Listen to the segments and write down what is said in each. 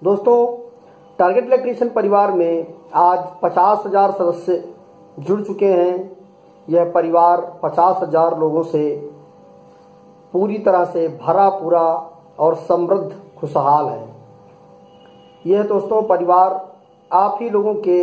दोस्तों, target electrician परिवार में आज 50,000 सदस्य जुड़ चुके हैं। यह परिवार 50,000 लोगों से पूरी तरह से भरा पूरा और समृद्ध खुशहाल है। यह दोस्तों परिवार आप ही लोगों के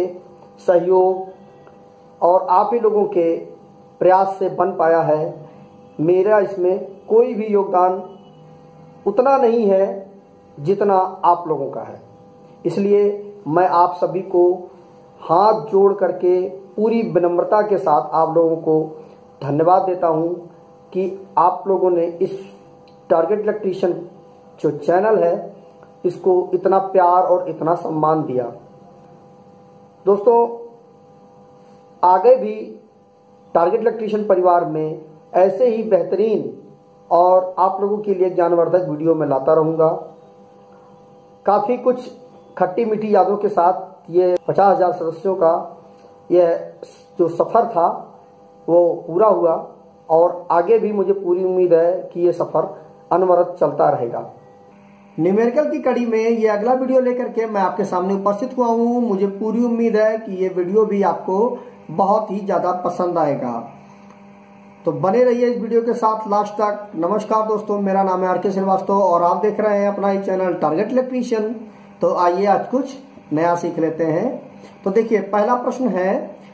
सहयोग और आप ही लोगों के प्रयास से बन पाया है। मेरा इसमें कोई भी योगदान उतना नहीं है जितना आप लोगों का है। इसलिए मैं आप सभी को हाथ जोड़ करके पूरी विनम्रता के साथ आप लोगों को धन्यवाद देता हूं कि आप लोगों ने इस टारगेट इलेक्ट्रीशियन जो चैनल है इसको इतना प्यार और इतना सम्मान दिया। दोस्तों, आगे भी टारगेट इलेक्ट्रीशियन परिवार में ऐसे ही बेहतरीन और आप लोगों के लिए ज्ञानवर्धक वीडियो में लाता रहूँगा। काफ़ी कुछ खट्टी मीठी यादों के साथ ये 50,000 सदस्यों का यह जो सफ़र था वो पूरा हुआ और आगे भी मुझे पूरी उम्मीद है कि ये सफ़र अनवरत चलता रहेगा। न्यूमेरिकल की कड़ी में ये अगला वीडियो लेकर के मैं आपके सामने उपस्थित हुआ हूँ। मुझे पूरी उम्मीद है कि ये वीडियो भी आपको बहुत ही ज़्यादा पसंद आएगा, तो बने रहिए इस वीडियो के साथ लास्ट तक। नमस्कार दोस्तों, मेरा नाम है आर.के. श्रीवास्तव और आप देख रहे हैं अपना ही चैनल टारगेट इलेक्ट्रीशियन। तो आइए आज कुछ नया सीख लेते हैं। तो देखिए, पहला प्रश्न है,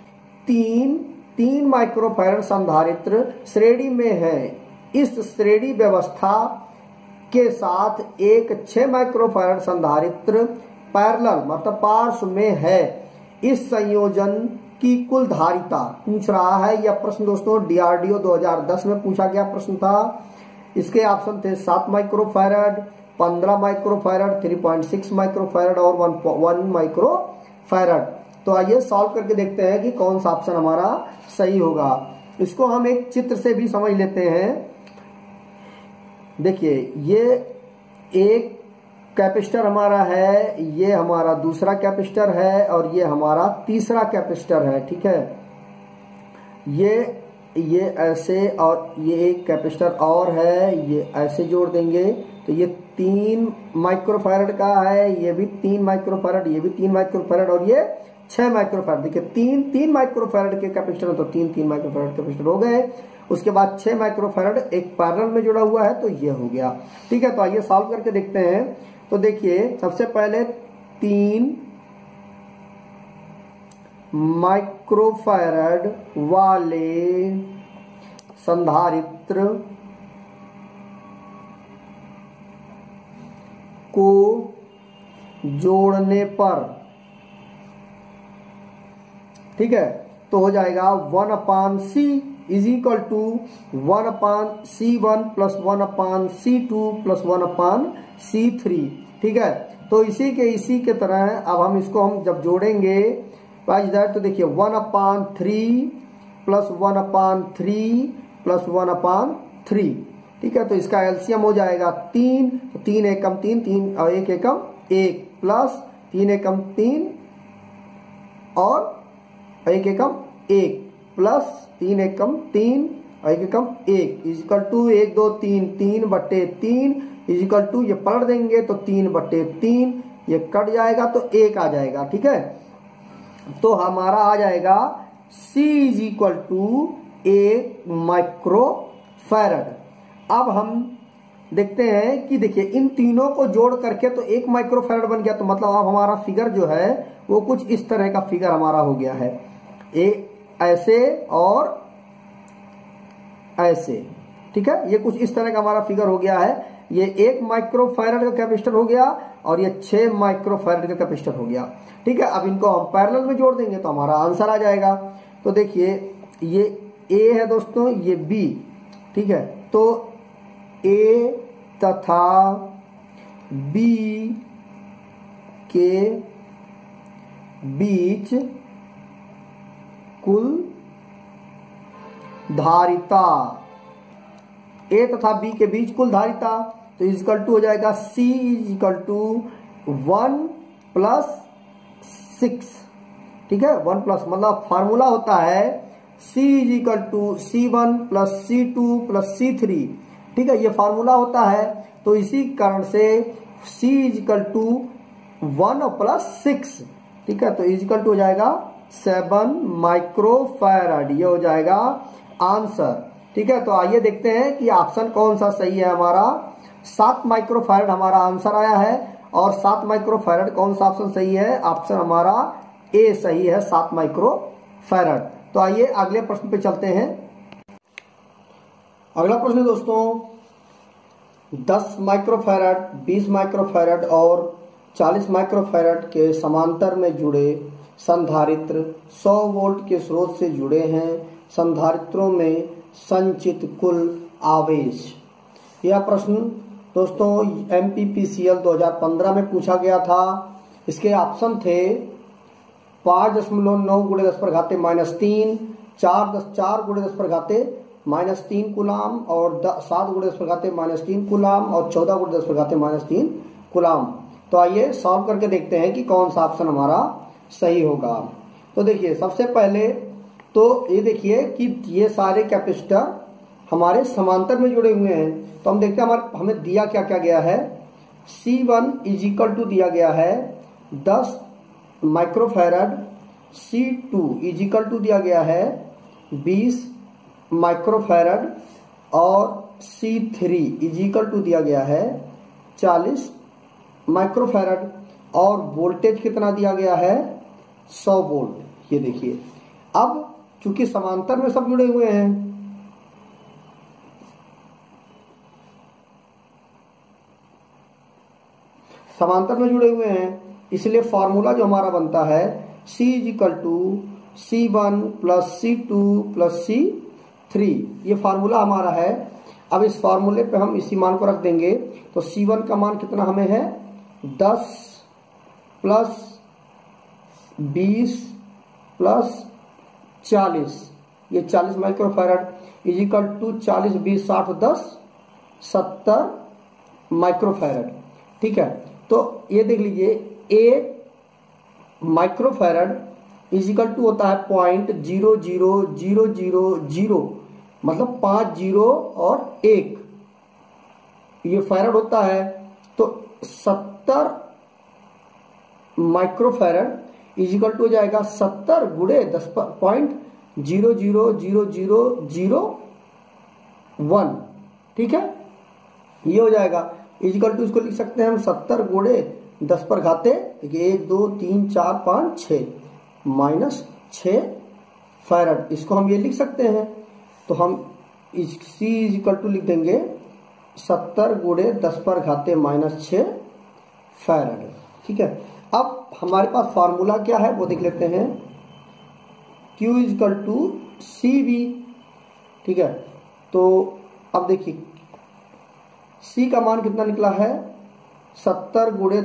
तीन माइक्रोफैरड संधारित्र श्रेणी में है। इस श्रेणी व्यवस्था के साथ एक 6 माइक्रोफैरड संधारित्र पैरेलल मतलब पार्श्व में है। इस संयोजन की कुल धारिता पूछ रहा है। यह प्रश्न दोस्तों DRDO 2010 में पूछा गया प्रश्न था। इसके ऑप्शन थे 7 माइक्रोफैरड, 15 माइक्रोफैरड, 3.6 माइक्रोफैरड और 1 माइक्रोफैरड। तो आइए सॉल्व करके देखते हैं कि कौन सा ऑप्शन हमारा सही होगा। इसको हम एक चित्र से भी समझ लेते हैं। देखिए, ये एक कैपेसिटर हमारा है, ये हमारा दूसरा कैपेसिटर है और ये हमारा तीसरा कैपेसिटर है। ठीक है, ये ऐसे और ये एक कैपेसिटर और है, ये ऐसे जोड़ देंगे तो ये 3 माइक्रोफैरड का है, ये भी 3 माइक्रोफैरड, ये भी 3 माइक्रोफैरड और ये 6 माइक्रोफैरड। देखिए, 3 माइक्रोफैरड के कैपेसिटर तो 3 माइक्रोफैरड कैपेसिटर हो गए। उसके बाद 6 माइक्रोफैरड एक पैरेलल में जुड़ा हुआ है तो ये हो गया। ठीक है, तो आइए सॉल्व करके देखते हैं। तो देखिए, सबसे पहले 3 माइक्रोफैरड वाले संधारित्र को जोड़ने पर, ठीक है, तो हो जाएगा 1/C is equal to 1/C1 plus 1/C2 plus 1/C3। ठीक है, तो इसी के तरह अब हम इसको जब जोड़ेंगे तो देखिए 1/3 प्लस 1/3 प्लस 1/3। ठीक है, तो इसका एलसीएम हो जाएगा 3, तो 3 एकम 3 और 1 एकम 1 प्लस 3 एकम 3 और 1 एकम 1 प्लस 3 एकम 3 और 1 एकम 1 इजिकल टू 1 2 3 3/3 इजिकल टू ये पलट देंगे तो 3/3 ये कट जाएगा तो 1 आ जाएगा। ठीक है, तो हमारा आ जाएगा C is equal to 1 microfarad. अब हम देखते हैं कि देखिए, इन तीनों को जोड़ करके तो 1 माइक्रोफैरड बन गया। तो मतलब अब हमारा फिगर जो है वो कुछ इस तरह का फिगर हमारा हो गया है, ऐसे और ऐसे। ठीक है, ये कुछ इस तरह का हमारा फिगर हो गया है। ये 1 माइक्रोफैरड का कैपेसिटर हो गया और ये 6 माइक्रोफैरड का कैपेसिटर हो गया। ठीक है, अब इनको हम पैरेलल में जोड़ देंगे तो हमारा आंसर आ जाएगा। तो देखिए, ये A है दोस्तों, ये B। ठीक है, तो A तथा B के बीच कुल धारिता, A तथा B के बीच कुल धारिता तो इजिकल टू हो जाएगा C इजिकल टू 1 प्लस 6। ठीक है, 1 प्लस मतलब फार्मूला होता है C is equal to C1 plus C2 plus C3। ठीक है, ये फार्मूला होता है। तो इसी कारण से C इजिकल टू 1 और प्लस 6, ठीक है, तो इजिकल टू हो जाएगा 7 माइक्रोफैरड, ये हो जाएगा आंसर। ठीक है, तो आइए देखते हैं कि ऑप्शन कौन सा सही है हमारा। 7 माइक्रोफैरड हमारा आंसर आया है, और 7 माइक्रोफैरड कौन सा ऑप्शन सही है? ऑप्शन हमारा ए सही है, 7 माइक्रोफैरड। तो आइए अगले प्रश्न पे चलते हैं। अगला प्रश्न दोस्तों, 10 माइक्रोफैरड, 20 माइक्रोफैरड और 40 माइक्रोफैरड के समांतर में जुड़े संधारित्र 100 वोल्ट के स्रोत से जुड़े हैं। संधारित्रों में संचित कुल आवेश। यह प्रश्न दोस्तों MPPCL 2015 में पूछा गया था। इसके ऑप्शन थे 5.9 × 10⁻³ 4 × 10⁻³ कूलाम, और 7 × 10⁻³ कूलाम, और 14 × 10⁻³ कूलाम। तो आइए सॉल्व करके देखते हैं कि कौन सा ऑप्शन हमारा सही होगा। तो देखिए, सबसे पहले तो ये देखिए कि ये सारे कैपेसिटर हमारे समांतर में जुड़े हुए हैं। तो हम देखते हैं हमें दिया क्या क्या गया है। C1 इजिकल टू दिया गया है 10 माइक्रोफैरड, C2 इजिकल टू दिया गया है 20 माइक्रोफैरड, और C3 इजिकल टू दिया गया है 40 माइक्रोफैरड, और वोल्टेज कितना दिया गया है? 100 वोल्ट। ये देखिए, अब चूंकि समांतर में सब जुड़े हुए हैं, समांतर में जुड़े हुए हैं, इसलिए फॉर्मूला जो हमारा बनता है C is equal to C1 plus C2 plus C3, ये फार्मूला हमारा है। अब इस फार्मूले पे हम इसी मान को रख देंगे। तो C1 का मान कितना हमें है? 10 प्लस 20 प्लस 40, ये 40 माइक्रोफैरड इजिकल टू 40 20 60 10 70 माइक्रोफैरड। ठीक है, तो ये देख लीजिए, 1 माइक्रोफैरड इजिकल टू होता है 0.00000, मतलब 5 0 और 1, ये फैरड होता है। तो 70 माइक्रोफैरड इजिकल टू हो जाएगा 70 गुणे 10.0000001। ठीक है, ये हो जाएगा इजिकल टू, इसको लिख सकते हैं हम 70 गुणे 10⁻, देखिए 1 2 3 4 5 6 माइनस 6 फैरड, इसको हम ये लिख सकते हैं। तो हम C इजिकल टू लिख देंगे 70 गुणे 10⁻⁻6 फैरड। ठीक है, अब हमारे पास फार्मूला क्या है वो देख लेते हैं। Q equal to CV। ठीक है, तो अब देखिए C का मान कितना निकला है? 70 गुणे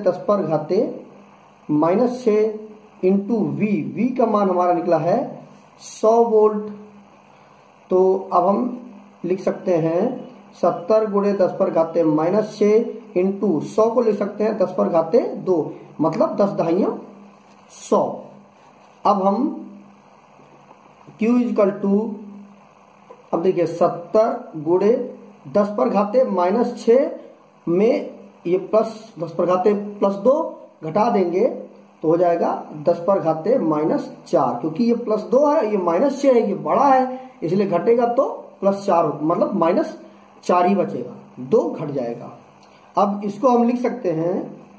10⁻⁻6 इंटू V का मान हमारा निकला है 100 वोल्ट। तो अब हम लिख सकते हैं 70 गुणे 10⁻⁻6 इंटू 100 को लिख सकते हैं 10⁻2, मतलब 10 दहाइयां 100। अब हम Q इजिकल टू, अब देखिए 70 गुणे 10⁻⁻6 में ये प्लस 10⁻+2 घटा देंगे तो हो जाएगा 10⁻⁻4, क्योंकि ये +2 है, ये -6 है, ये बड़ा है, इसलिए घटेगा तो +4, मतलब -4 ही बचेगा, 2 घट जाएगा। अब इसको हम लिख सकते हैं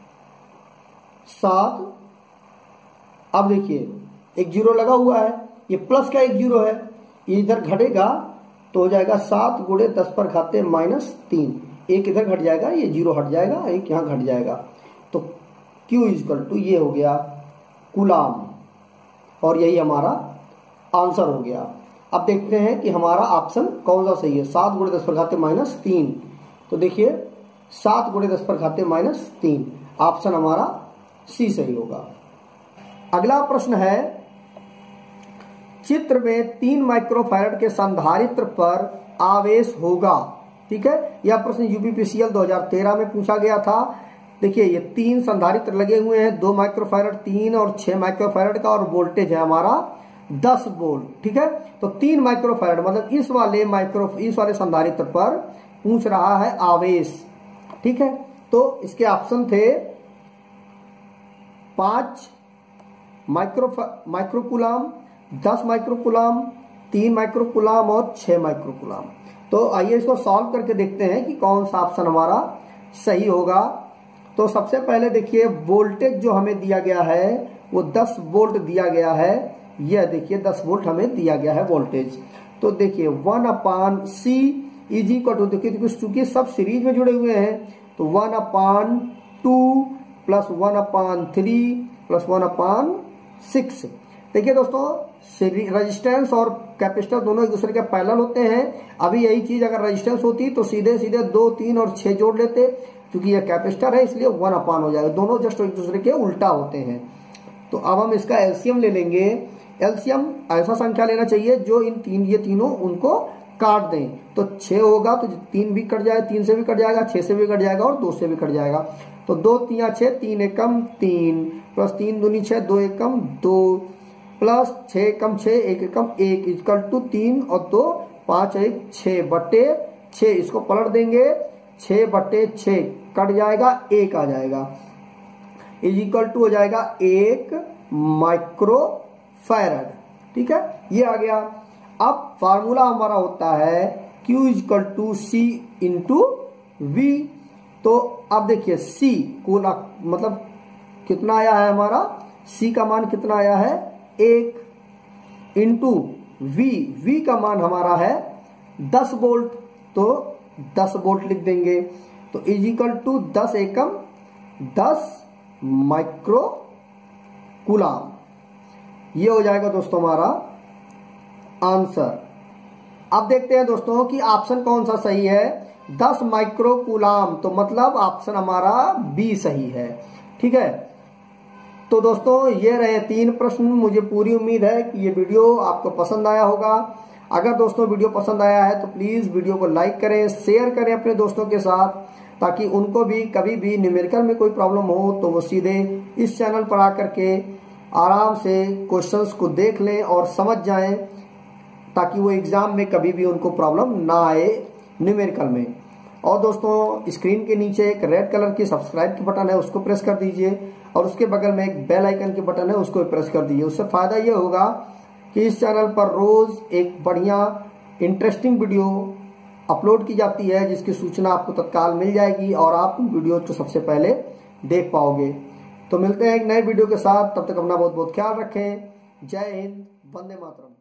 7। अब देखिए एक 0 लगा हुआ है, ये प्लस का एक 0 है, ये इधर घटेगा तो हो जाएगा 7 गुणे 10⁻⁻3, एक इधर घट जाएगा, ये 0 हट जाएगा, एक यहाँ घट जाएगा। तो Q इजिकल टू ये हो गया कूलाम, और यही हमारा आंसर हो गया। अब देखते हैं कि हमारा ऑप्शन कौन सा सही है। 7 गुणे 10⁻3, तो देखिए 7 गुणे 10⁻3, ऑप्शन हमारा C सही होगा। अगला प्रश्न है, चित्र में 3 माइक्रोफैरड के संधारित्र पर आवेश होगा। ठीक है, यह प्रश्न UPPCL 2013 में पूछा गया था। देखिए ये 3 संधारित्र लगे हुए हैं, 2 माइक्रोफैरड 3 और 6 माइक्रोफैरड का, और वोल्टेज है हमारा 10 वोल्ट। ठीक है, तो 3 माइक्रोफैरड मतलब इस वाले संधारित्र पर पूछ रहा है आवेश। ठीक है, तो इसके ऑप्शन थे 5 माइक्रोकुलाम, 10 माइक्रोकुलाम, 3 माइक्रोकुलाम और 6 माइक्रोकुलाम। तो आइए इसको सॉल्व करके देखते हैं कि कौन सा ऑप्शन हमारा सही होगा। तो सबसे पहले देखिए वोल्टेज जो हमें दिया गया है वो 10 वोल्ट दिया गया है। यह देखिए 10 वोल्ट हमें दिया गया है वोल्टेज। तो देखिए 1/C इज इक्वल टू, देखिए चूंकि सब सीरीज में जुड़े हुए हैं तो 1/2 प्लस 1/3 प्लस 1/6। देखिए दोस्तों रेजिस्टेंस और कैपेसिटर दोनों एक दूसरे के पैरेलल होते हैं। अभी यही चीज अगर रेजिस्टेंस होती तो सीधे सीधे 2, 3 और 6 जोड़ लेते, क्योंकि यह कैपेसिटर है इसलिए 1/, हो जाएगा। दोनों जस्ट एक दूसरे के उल्टा होते हैं। तो अब हम इसका एलसीएम ले लेंगे। एलसीएम ऐसा संख्या लेना चाहिए जो ये तीनों उनको काट दें। तो 6 होगा तो 3 भी कट जाएगा, 3 से भी कट जाएगा, 6 से भी कट जाएगा और 2 से भी कट जाएगा। तो 2 3 6, 3 एकम 3 प्लस 3 दूनी 6, 2 एकम 2 plus 6 Ekam 6, 1 Ekam 1 equal to 3 और 2 5 1 6 बटे 6। इसको पलट देंगे, 6 बटे 6 कट जाएगा, 1 आ जाएगा, इज इक्वल टू हो जाएगा 1 माइक्रो फैराड। ठीक है, ये आ गया। अब फार्मूला हमारा होता है Q equal to C into V। तो अब देखिए C को मतलब कितना आया है हमारा, C का मान कितना आया है 1 इंटू V का मान हमारा है 10 वोल्ट। तो 10 वोल्ट लिख देंगे। तो is equal to 10 Ekam 10 micro coulomb. ये हो जाएगा दोस्तों हमारा आंसर। अब देखते हैं दोस्तों कि ऑप्शन कौन सा सही है। 10 माइक्रो कूलाम, तो मतलब ऑप्शन हमारा बी सही है। ठीक है, तो दोस्तों ये रहे 3 प्रश्न। मुझे पूरी उम्मीद है कि ये वीडियो आपको पसंद आया होगा। अगर दोस्तों वीडियो पसंद आया है तो प्लीज वीडियो को लाइक करें, शेयर करें अपने दोस्तों के साथ, ताकि उनको भी कभी भी न्यूमेरिकल में कोई प्रॉब्लम हो तो वो सीधे इस चैनल पर आकर के आराम से क्वेश्चंस को देख लें और समझ जाएं, ताकि वो एग्जाम में कभी भी उनको प्रॉब्लम ना आए न्यूमेरिकल में। और दोस्तों स्क्रीन के नीचे एक रेड कलर की सब्सक्राइब की बटन है, उसको प्रेस कर दीजिए और उसके बगल में एक बेल आइकन की बटन है, उसको प्रेस कर दीजिए। उससे फायदा ये होगा कि इस चैनल पर रोज एक बढ़िया इंटरेस्टिंग वीडियो अपलोड की जाती है, जिसकी सूचना आपको तत्काल मिल जाएगी और आप वीडियो को सबसे पहले देख पाओगे। तो मिलते हैं एक नए वीडियो के साथ, तब तक अपना बहुत बहुत ख्याल रखें। जय हिंद, वंदे मातरम।